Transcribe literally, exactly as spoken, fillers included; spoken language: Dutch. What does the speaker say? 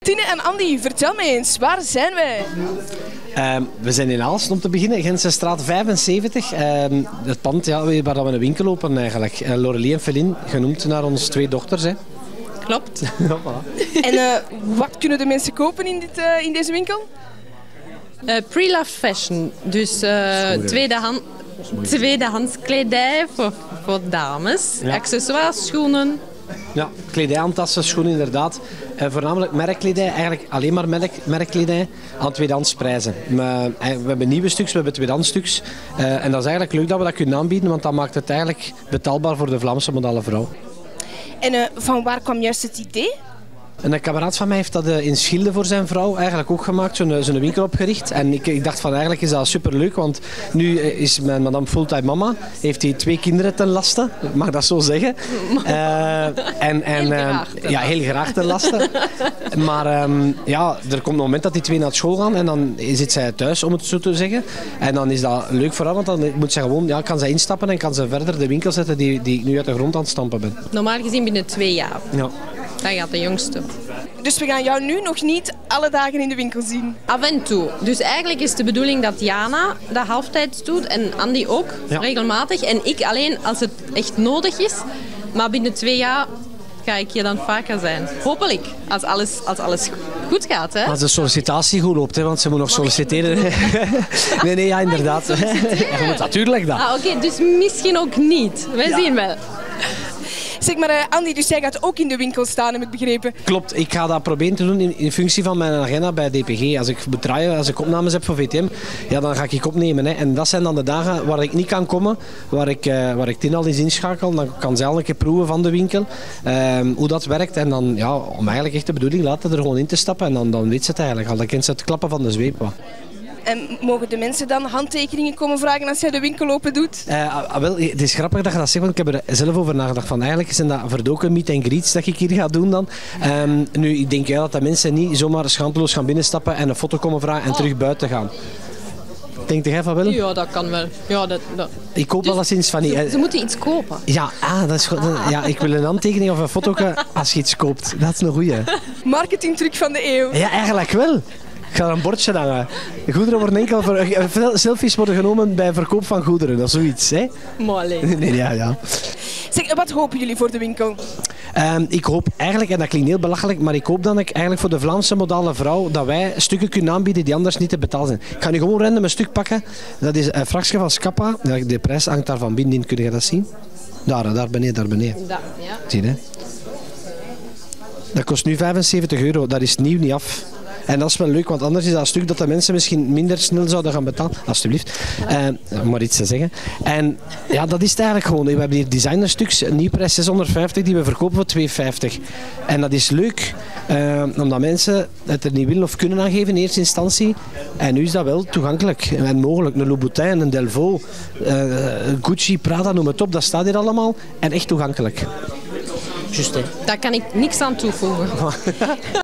Tine en Andy, vertel mij eens, waar zijn wij? Uh, we zijn in Aalst om te beginnen, Gentsestraat vijfenzeventig. Uh, het pand ja, waar we een winkel openen eigenlijk. Uh, Laurelie en Feline, genoemd naar onze twee dochters. Hè. Klopt. Ja, voilà. En uh, wat kunnen de mensen kopen in, dit, uh, in deze winkel? Uh, Pre-loved fashion, dus uh, tweedehand, tweedehands kledij voor, voor dames, ja. Accessoires, schoenen. Ja, kledij, handtassen, schoenen inderdaad. Uh, voornamelijk merkkledij, eigenlijk alleen maar merk, merkkledij aan tweedehands prijzen. Maar, uh, we hebben nieuwe stuks, we hebben tweedehands stuks. Uh, en dat is eigenlijk leuk dat we dat kunnen aanbieden, want dat maakt het eigenlijk betaalbaar voor de Vlaamse modale vrouw. En uh, van waar kwam juist het idee? Een kameraad van mij heeft dat in Schilde voor zijn vrouw eigenlijk ook gemaakt, zo'n, zo'n winkel opgericht. En ik, ik dacht van eigenlijk is dat superleuk, want nu is mijn madame fulltime mama, heeft hij twee kinderen ten laste, mag dat zo zeggen. Uh, en, en, heel graag. Uh, ja, heel graag ten laste. Maar um, ja, er komt een moment dat die twee naar school gaan en dan zit zij thuis, om het zo te zeggen. En dan is dat leuk voor haar, want dan moet ze gewoon, ja, kan ze instappen en kan ze verder de winkel zetten die, die ik nu uit de grond aan het stampen ben. Normaal gezien binnen twee jaar. Ja. Dat gaat de jongste. Dus we gaan jou nu nog niet alle dagen in de winkel zien? Af en toe. Dus eigenlijk is de bedoeling dat Jana dat halftijds doet en Andy ook, ja. Regelmatig. En ik alleen als het echt nodig is. Maar binnen twee jaar ga ik hier dan vaker zijn. Hopelijk, als alles, als alles goed gaat. Hè? Als de sollicitatie goed loopt, hè, want ze moet nog solliciteren. nee, nee, ja, inderdaad. Ja, je moet natuurlijk dat. Ah, Oké, okay, dus misschien ook niet. Wij ja. zien wel. Zeg maar, uh, Andy, dus jij gaat ook in de winkel staan, heb ik begrepen. Klopt, ik ga dat proberen te doen in, in functie van mijn agenda bij D P G. Als ik moet draaien, als ik opnames heb voor V T M, ja, dan ga ik opnemen. Hè. En dat zijn dan de dagen waar ik niet kan komen, waar ik, uh, waar ik Tine al eens inschakel. Dan kan zij al een keer proeven van de winkel, uh, hoe dat werkt. En dan, ja, om eigenlijk echt de bedoeling laten er gewoon in te stappen. En dan, dan weet ze het eigenlijk al. Dan kent ze het klappen van de zweep. Wat. En mogen de mensen dan handtekeningen komen vragen als jij de winkel open doet? Uh, ah, wel, het is grappig dat je dat zegt, want ik heb er zelf over nagedacht. Van, eigenlijk zijn dat verdoken meet and greets dat ik hier ga doen dan. Um, nu, ik denk ja, dat de mensen niet zomaar schaamteloos gaan binnenstappen en een foto komen vragen en oh. terug buiten gaan. Denkt jij van wel? Ja, dat kan wel. Ja, dat, dat. Ik koop dus, wel eens eens van die... Ze, ze moeten iets kopen. Ja, ah, dat is goed. Ja, ik wil een handtekening of een foto als je iets koopt. Dat is een goeie. Marketingtruc van de eeuw. Ja, eigenlijk wel. Ik ga er een bordje hangen. Goederen worden enkel voor, selfies worden genomen bij verkoop van goederen of zoiets. Hè? Maar nee, ja, ja. Zeg, wat hopen jullie voor de winkel? Um, ik hoop eigenlijk, en dat klinkt heel belachelijk, maar ik hoop dat ik eigenlijk voor de Vlaamse modale vrouw dat wij stukken kunnen aanbieden die anders niet te betalen zijn. Ik ga nu gewoon random een stuk pakken. Dat is een vrachtje van Scappa. De prijs hangt daar van binnenin. Kun je dat zien? Daar, daar beneden, daar beneden. Da, ja. Zie je, hè? Dat kost nu vijfenzeventig euro. Dat is nieuw niet af. En dat is wel leuk, want anders is dat een stuk dat de mensen misschien minder snel zouden gaan betalen. Alsjeblieft. Uh, om maar iets te zeggen. En ja, dat is het eigenlijk gewoon. We hebben hier designerstuks, een nieuwprijs zeshonderdvijftig, die we verkopen voor tweehonderdvijftig. En dat is leuk, uh, omdat mensen het er niet willen of kunnen aangeven in eerste instantie. En nu is dat wel toegankelijk en mogelijk. Een Louboutin, een Delvaux, uh, Gucci, Prada, noem het op. Dat staat hier allemaal. En echt toegankelijk. Just, hè. Daar kan ik niks aan toevoegen.